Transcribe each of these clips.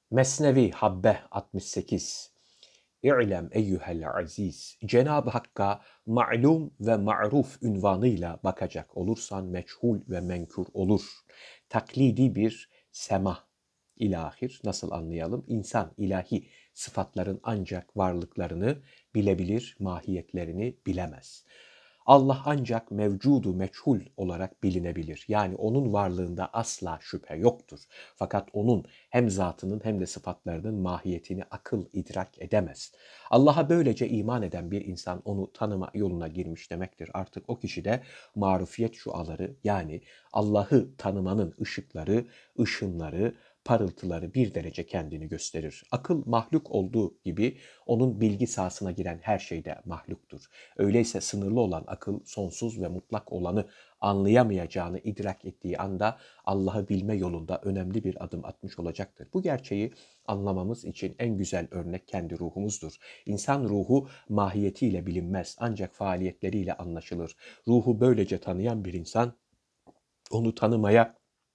Mesnevi Habbe 68. İ'lem eyyuhel aziz. Cenab-ı Hakk'a ma'lum ve ma'ruf ünvanıyla bakacak olursan meçhul ve menkür olur. Taklidi bir sema ilahir. Nasıl anlayalım? İnsan ilahi sıfatların ancak varlıklarını bilebilir, mahiyetlerini bilemez. Allah ancak mevcudu meçhul olarak bilinebilir. Yani onun varlığında asla şüphe yoktur. Fakat onun hem zatının hem de sıfatlarının mahiyetini akıl idrak edemez. Allah'a böylece iman eden bir insan onu tanıma yoluna girmiş demektir. Artık o kişide marufiyet şuaları, yani Allah'ı tanımanın ışıkları, ışınları, parıltıları bir derece kendini gösterir. Akıl mahluk olduğu gibi onun bilgi sahasına giren her şey de mahluktur. Öyleyse sınırlı olan akıl sonsuz ve mutlak olanı anlayamayacağını idrak ettiği anda Allah'ı bilme yolunda önemli bir adım atmış olacaktır. Bu gerçeği anlamamız için en güzel örnek kendi ruhumuzdur. İnsan ruhu mahiyetiyle bilinmez, ancak faaliyetleriyle anlaşılır. Ruhu böylece tanıyan bir insan onu tanımaya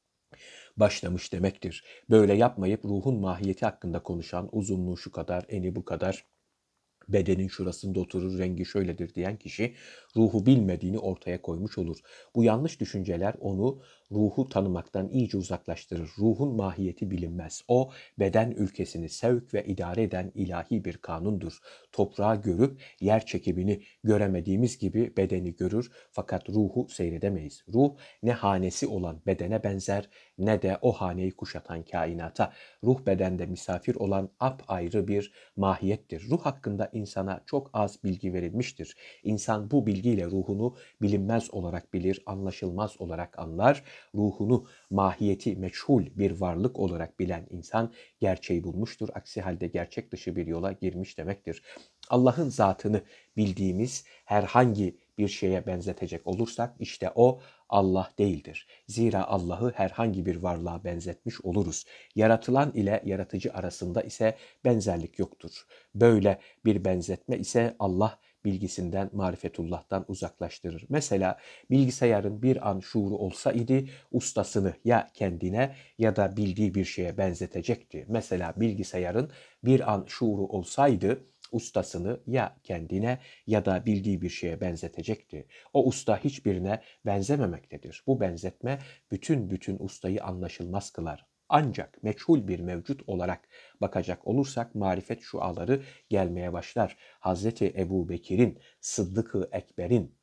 başlamış demektir. Böyle yapmayıp ruhun mahiyeti hakkında konuşan, uzunluğu şu kadar, eni bu kadar, bedenin şurasında oturur, rengi şöyledir diyen kişi ruhu bilmediğini ortaya koymuş olur. Bu yanlış düşünceler onu ruhu tanımaktan iyice uzaklaştırır. Ruhun mahiyeti bilinmez. O beden ülkesini sevk ve idare eden ilahi bir kanundur. Toprağı görüp yer çekimini göremediğimiz gibi bedeni görür fakat ruhu seyredemeyiz. Ruh ne hanesi olan bedene benzer ne de o haneyi kuşatan kainata. Ruh bedende misafir olan apayrı bir mahiyettir. Ruh hakkında insana çok az bilgi verilmiştir. İnsan bu bilgiyle ruhunu bilinmez olarak bilir, anlaşılmaz olarak anlar. Ruhunu mahiyeti meçhul bir varlık olarak bilen insan gerçeği bulmuştur. Aksi halde gerçek dışı bir yola girmiş demektir. Allah'ın zatını bildiğimiz herhangi bir şeye benzetecek olursak işte o Allah değildir. Zira Allah'ı herhangi bir varlığa benzetmiş oluruz. Yaratılan ile yaratıcı arasında ise benzerlik yoktur. Böyle bir benzetme ise Allah bilgisinden, marifetullah'tan uzaklaştırır. Mesela bilgisayarın bir an şuuru olsaydı ustasını ya kendine ya da bildiği bir şeye benzetecekti. Mesela bilgisayarın bir an şuuru olsaydı ustasını ya kendine ya da bildiği bir şeye benzetecekti. O usta hiçbirine benzememektedir. Bu benzetme bütün ustayı anlaşılmaz kılar. Ancak meçhul bir mevcut olarak bakacak olursak marifet şuaları gelmeye başlar. Hazreti Ebu Bekir'in, Sıddık-ı Ekber'in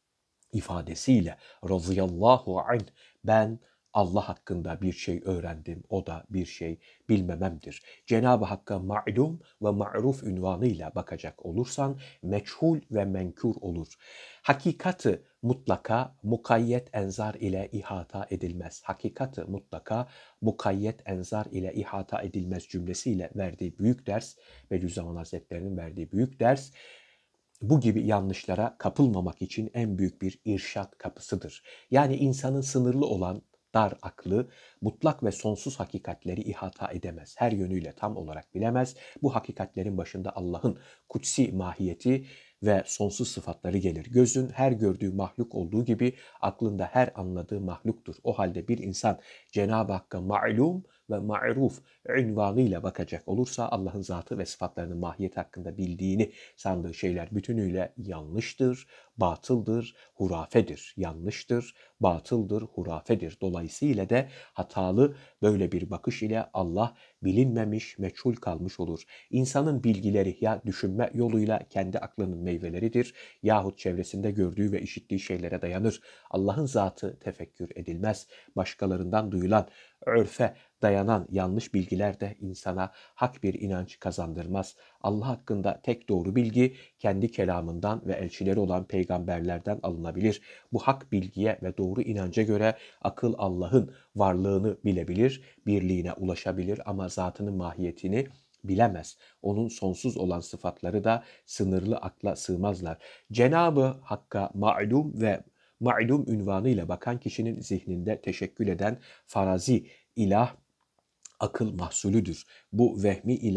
ifadesiyle radıyallahu anh, ben Allah hakkında bir şey öğrendim, o da bir şey bilmememdir. Cenab-ı Hakk'a ma'lum ve ma'ruf ünvanıyla bakacak olursan meçhul ve menkür olur. Hakikati mutlaka mukayyet enzar ile ihata edilmez. Hakikati mutlaka mukayyet enzar ile ihata edilmez cümlesiyle verdiği büyük ders, Bediüzzaman Hazretleri'nin verdiği büyük ders, bu gibi yanlışlara kapılmamak için en büyük bir irşat kapısıdır. Yani insanın sınırlı olan dar aklı mutlak ve sonsuz hakikatleri ihata edemez. Her yönüyle tam olarak bilemez. Bu hakikatlerin başında Allah'ın kutsi mahiyeti ve sonsuz sıfatları gelir. Gözün her gördüğü mahluk olduğu gibi aklında her anladığı mahluktur. O halde bir insan Cenab-ı Hakk'a ma'lum ve ma'ruf ünvanıyla bakacak olursa Allah'ın zatı ve sıfatlarının mahiyeti hakkında bildiğini sandığı şeyler bütünüyle yanlıştır, batıldır, hurafedir. Yanlıştır, batıldır, hurafedir. Dolayısıyla da hatalı böyle bir bakış ile Allah bilinmemiş, meçhul kalmış olur. İnsanın bilgileri ya düşünme yoluyla kendi aklının meyveleridir yahut çevresinde gördüğü ve işittiği şeylere dayanır. Allah'ın zatı tefekkür edilmez. Başkalarından duyulan, örfe dayanan yanlış bilgiler de insana hak bir inanç kazandırmaz. Allah hakkında tek doğru bilgi kendi kelamından ve elçileri olan peygamberlerden alınabilir. Bu hak bilgiye ve doğru inanca göre akıl Allah'ın varlığını bilebilir, birliğine ulaşabilir ama zatının mahiyetini bilemez. Onun sonsuz olan sıfatları da sınırlı akla sığmazlar. Cenab-ı Hakk'a ma'lum ve ma'lum ünvanıyla bakan kişinin zihninde teşekkül eden farazi ilah akıl mahsulüdür. Bu vehmi ilah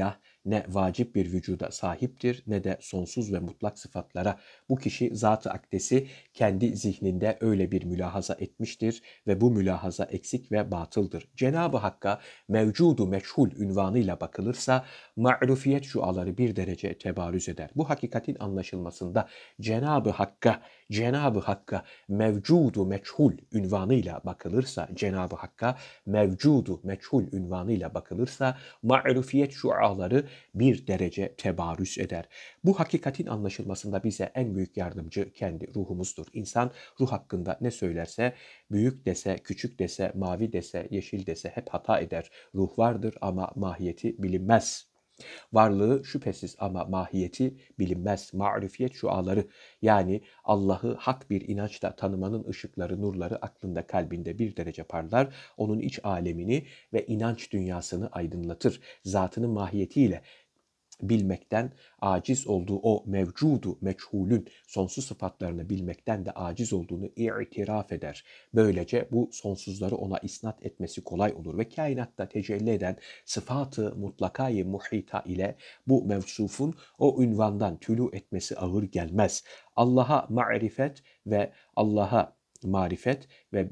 ne vacip bir vücuda sahiptir ne de sonsuz ve mutlak sıfatlara. Bu kişi zat-ı akdesi kendi zihninde öyle bir mülahaza etmiştir ve bu mülahaza eksik ve batıldır. Cenab-ı Hakk'a mevcudu meçhul ünvanıyla bakılırsa ma'rufiyet şuaları bir derece tebarüz eder. Bu hakikatin anlaşılmasında Cenab-ı Hakk'a mevcudu meçhul ünvanıyla bakılırsa, Cenab-ı Hakk'a mevcudu meçhul ünvanıyla bakılırsa ma'rufiyet şuaları bir derece tebarüz eder. Bu hakikatin anlaşılmasında bize en büyük yardımcı kendi ruhumuzdur. İnsan ruh hakkında ne söylerse, büyük dese, küçük dese, mavi dese, yeşil dese hep hata eder. Ruh vardır ama mahiyeti bilinmez. Varlığı şüphesiz ama mahiyeti bilinmez. Marifiyet şuaları yani Allah'ı hak bir inançla tanımanın ışıkları, nurları aklında, kalbinde bir derece parlar. Onun iç alemini ve inanç dünyasını aydınlatır. Zatının mahiyetiyle bilmekten aciz olduğu o mevcudu meçhulün sonsuz sıfatlarını bilmekten de aciz olduğunu itiraf eder. Böylece bu sonsuzları ona isnat etmesi kolay olur ve kainatta tecelli eden sıfatı mutlakayı muhita ile bu mevsufun o ünvandan tülü etmesi ağır gelmez. Allah'a marifet ve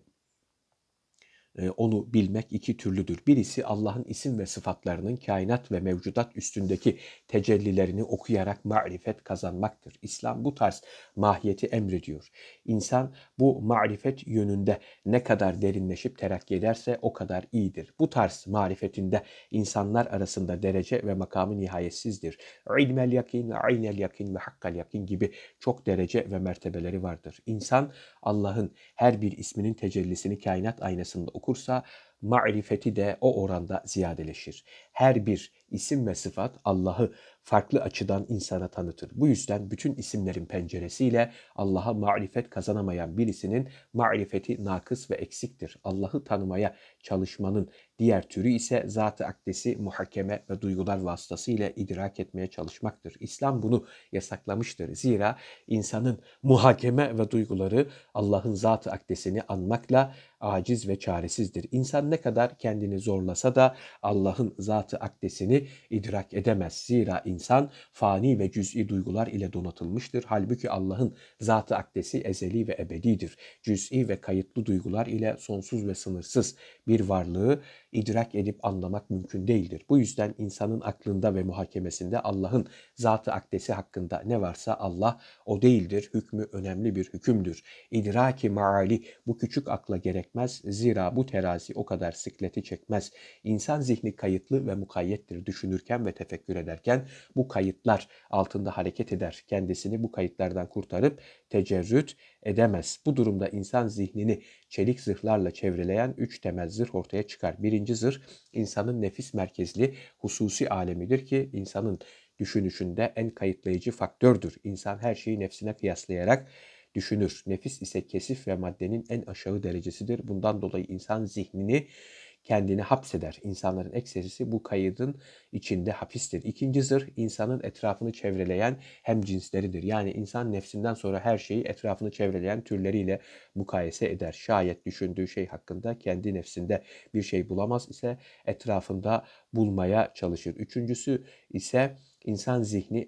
onu bilmek iki türlüdür. Birisi Allah'ın isim ve sıfatlarının kainat ve mevcudat üstündeki tecellilerini okuyarak marifet kazanmaktır. İslam bu tarz mahiyeti emrediyor. İnsan bu marifet yönünde ne kadar derinleşip terakki ederse o kadar iyidir. Bu tarz marifetinde insanlar arasında derece ve makamı nihayetsizdir. İlmel yakin ve aynel yakin ve hakkal yakin gibi çok derece ve mertebeleri vardır. İnsan Allah'ın her bir isminin tecellisini kainat aynasında okursa marifeti de o oranda ziyadeleşir. Her bir isim ve sıfat Allah'ı farklı açıdan insana tanıtır. Bu yüzden bütün isimlerin penceresiyle Allah'a marifet kazanamayan birisinin marifeti nakıs ve eksiktir. Allah'ı tanımaya çalışmanın diğer türü ise zat-ı akdesi muhakeme ve duygular vasıtasıyla idrak etmeye çalışmaktır. İslam bunu yasaklamıştır. Zira insanın muhakeme ve duyguları Allah'ın zat-ı akdesini anmakla aciz ve çaresizdir. İnsan ne kadar kendini zorlasa da Allah'ın zat-ı akdesini idrak edemez. Zira insan fani ve cüz'i duygular ile donatılmıştır. Halbuki Allah'ın zat-ı akdesi ezeli ve ebedidir. Cüz'i ve kayıtlı duygular ile sonsuz ve sınırsız bir varlığı idrak edip anlamak mümkün değildir. Bu yüzden insanın aklında ve muhakemesinde Allah'ın zat-ı akdesi hakkında ne varsa Allah o değildir. Hükmü önemli bir hükümdür. İdraki maali bu küçük akla gerekmez. Zira bu terazi o kadar sıkleti çekmez. İnsan zihni kayıtlı ve mukayyettir. Düşünürken ve tefekkür ederken bu kayıtlar altında hareket eder. Kendisini bu kayıtlardan kurtarıp tecerrüt edemez. Bu durumda insan zihnini çelik zırhlarla çevreleyen 3 temel zırh ortaya çıkar. Birinci zırh insanın nefis merkezli hususi alemidir ki insanın düşünüşünde en kayıtlayıcı faktördür. İnsan her şeyi nefsine kıyaslayarak düşünür. Nefis ise kesif ve maddenin en aşağı derecesidir. Bundan dolayı insan zihnini kendini hapseder. İnsanların ekserisi bu kaydın içinde hapistir. İkinci zırh insanın etrafını çevreleyen hemcinsleridir. Yani insan nefsinden sonra her şeyi etrafını çevreleyen türleriyle mukayese eder. Şayet düşündüğü şey hakkında kendi nefsinde bir şey bulamaz ise etrafında bulmaya çalışır. Üçüncüsü ise insan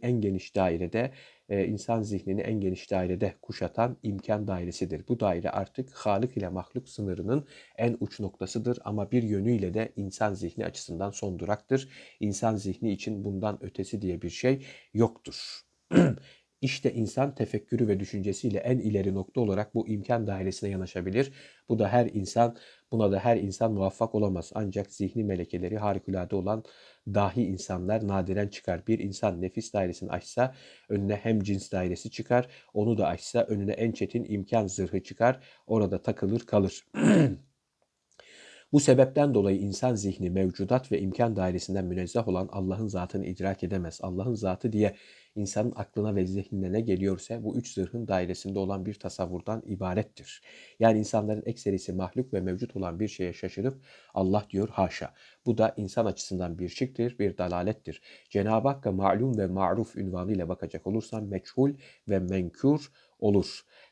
zihnini en geniş dairede kuşatan imkan dairesidir. Bu daire artık Halık ile mahluk sınırının en uç noktasıdır ama bir yönüyle de insan zihni açısından son duraktır. İnsan zihni için bundan ötesi diye bir şey yoktur. İşte insan tefekkürü ve düşüncesiyle en ileri nokta olarak bu imkan dairesine yanaşabilir. Buna da her insan muvaffak olamaz. Ancak zihni melekeleri harikulade olan dahi insanlar nadiren çıkar. Bir insan nefis dairesini aşsa önüne hem cins dairesi çıkar. Onu da aşsa önüne en çetin imkan zırhı çıkar. Orada takılır kalır. Bu sebepten dolayı insan zihni mevcudat ve imkan dairesinden münezzeh olan Allah'ın zatını idrak edemez. Allah'ın zatı diye insanın aklına ve zihnine ne geliyorsa bu 3 zırhın dairesinde olan bir tasavvurdan ibarettir. Yani insanların ekserisi mahluk ve mevcut olan bir şeye şaşırıp Allah diyor haşa. Bu da insan açısından bir şirktir, bir dalalettir. Cenab-ı Hakk'a ma'lum ve ma'ruf ünvanıyla bakacak olursan meçhul ve menkür olur.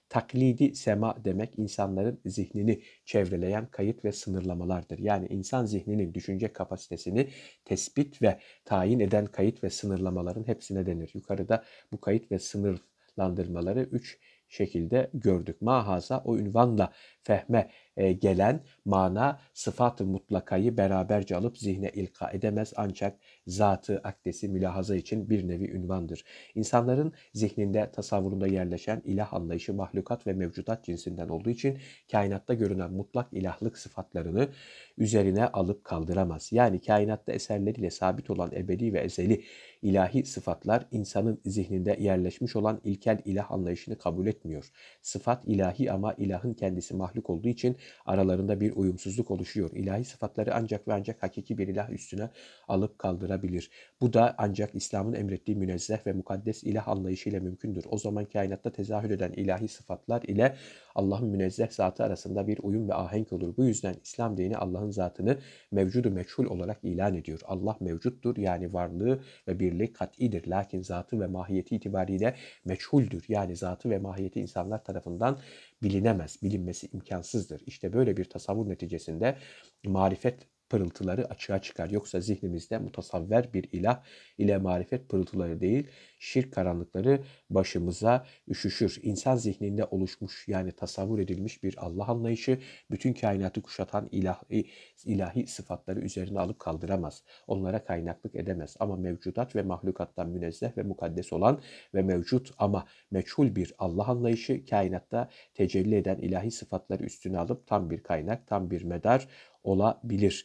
Taklidi sema demek insanların zihnini çevreleyen kayıt ve sınırlamalardır. Yani insan zihninin düşünce kapasitesini tespit ve tayin eden kayıt ve sınırlamaların hepsine denir. Yukarıda bu kayıt ve sınırlandırmaları 3 şekilde gördük. Mahaza o ünvanla fehme gelen mana sıfat-ı mutlakayı beraberce alıp zihne ilka edemez ancak zatı akdesi mülahaza için bir nevi ünvandır. İnsanların zihninde tasavvurunda yerleşen ilah anlayışı mahlukat ve mevcudat cinsinden olduğu için kainatta görünen mutlak ilahlık sıfatlarını üzerine alıp kaldıramaz. Yani kainatta eserleriyle sabit olan ebedi ve ezeli ilahi sıfatlar insanın zihninde yerleşmiş olan ilkel ilah anlayışını kabul etmiyor. Sıfat ilahi ama ilahın kendisi mahluk olduğu için aralarında bir uyumsuzluk oluşuyor. İlahi sıfatları ancak ve ancak hakiki bir ilah üstüne alıp kaldırabilir. Bu da ancak İslam'ın emrettiği münezzeh ve mukaddes ilah anlayışıyla mümkündür. O zaman kainatta tezahür eden ilahi sıfatlar ile Allah'ın münezzeh zatı arasında bir uyum ve ahenk olur. Bu yüzden İslam dini Allah'ın zatını mevcudu meçhul olarak ilan ediyor. Allah mevcuttur, yani varlığı ve birliği kat'idir. Lakin zatı ve mahiyeti itibariyle meçhuldür. Yani zatı ve mahiyeti insanlar tarafından bilinemez, bilinmesi imkansızdır. İşte böyle bir tasavvur neticesinde marifet pırıltıları açığa çıkar. Yoksa zihnimizde mutasavver bir ilah ile marifet pırıltıları değil, şirk karanlıkları başımıza üşüşür. İnsan zihninde oluşmuş, yani tasavvur edilmiş bir Allah anlayışı bütün kainatı kuşatan ilahi sıfatları üzerine alıp kaldıramaz. Onlara kaynaklık edemez. Ama mevcudat ve mahlukattan münezzeh ve mukaddes olan ve mevcut ama meçhul bir Allah anlayışı kainatta tecelli eden ilahi sıfatları üstüne alıp tam bir kaynak, tam bir medar olabilir.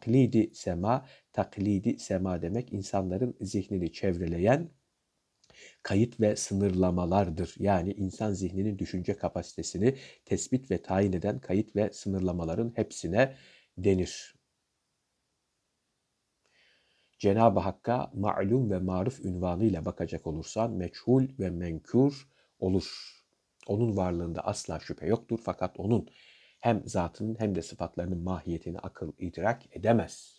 Taklidi sema demek insanların zihnini çevreleyen kayıt ve sınırlamalardır. Yani insan zihninin düşünce kapasitesini tespit ve tayin eden kayıt ve sınırlamaların hepsine denir. Cenab-ı Hakk'a ma'lum ve maruf ünvanıyla bakacak olursan meçhul ve menkûr olur. Onun varlığında asla şüphe yoktur fakat onun hem zatının hem de sıfatlarının mahiyetini akıl idrak edemez.